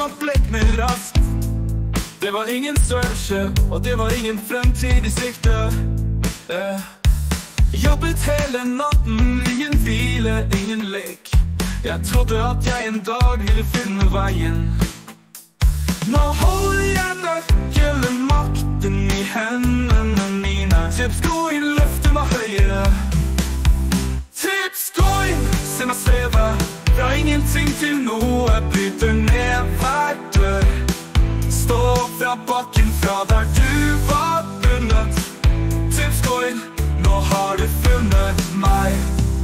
at blekner raskt. Det var ingen størrelse, og det var ingen fremtid i sikte. Jobbet hele natten, ingen hvile, ingen lek. Jeg trodde at jeg en dag ville finne veien. Nå holder jeg nøkkelmakten i hendene mine. Tipscoin løfter meg høyere. Tipscoin, se meg sveve fra ingenting til noe. Bryter ned hver dør. Stå fra bakken fra der du var bundet. Tipscoin, nå har du funnet meg.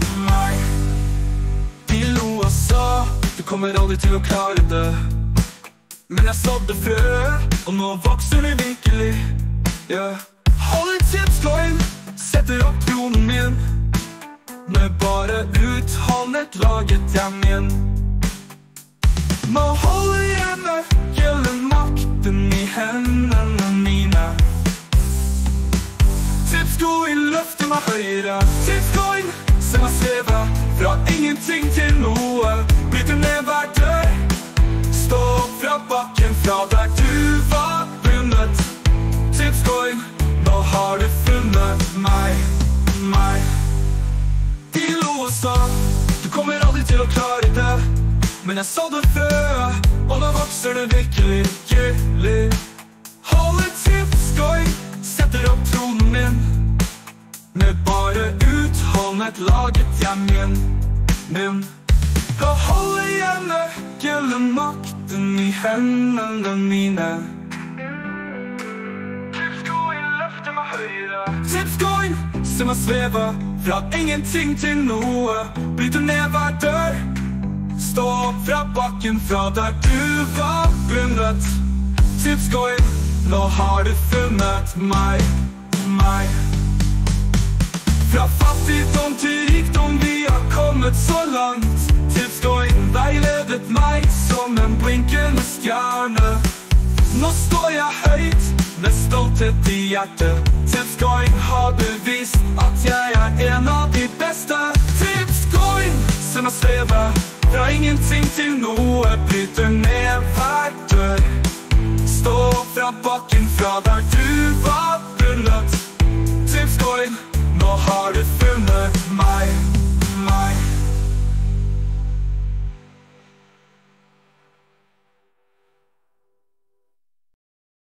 De lo og sa, du kommer aldri til å klare det. Men jeg sådde frø, og nå vokser det virkelig. Holder tipscoin, setter opp tronen min. Med bare utholdenhet laget jeg min. Nå holder jeg nøkkelen, makten i hendene mine. Tipscoin løfter meg høyere. Tipscoin, se meg sveve fra ingenting til noe. Bryter ned hver dør. Stå opp fra bakken fra der du var bundet. Tipscoin, nå har du funnet meg. De lo og sa, du kommer aldri til å klare det. Men jeg sådde frø, og nå vokser det virkelig. Holder tipscoin, setter opp tronen min. Med bare utholdenhet laget jeg min. Da holder jeg nøkkelen, makten i hendene mine. Tipscoin løfter meg høyere. Tipscoin, se meg sveve fra ingenting til noe. Bryter ned hver dør. Stå opp fra bakken fra der du var bundet. Tipscoin, nå har du funnet meg. Fra fattigdom til rikdom, vi har kommet så langt. Tipscoin veiledet meg som en blinkende stjerne. Nå står jeg høyt, med stolthet i hjertet. Tipscoin har bevist at jeg er en av de beste. Tipscoin, se meg sveve fra ingenting til noe. Bryter ned hver dør. Stå fra bakken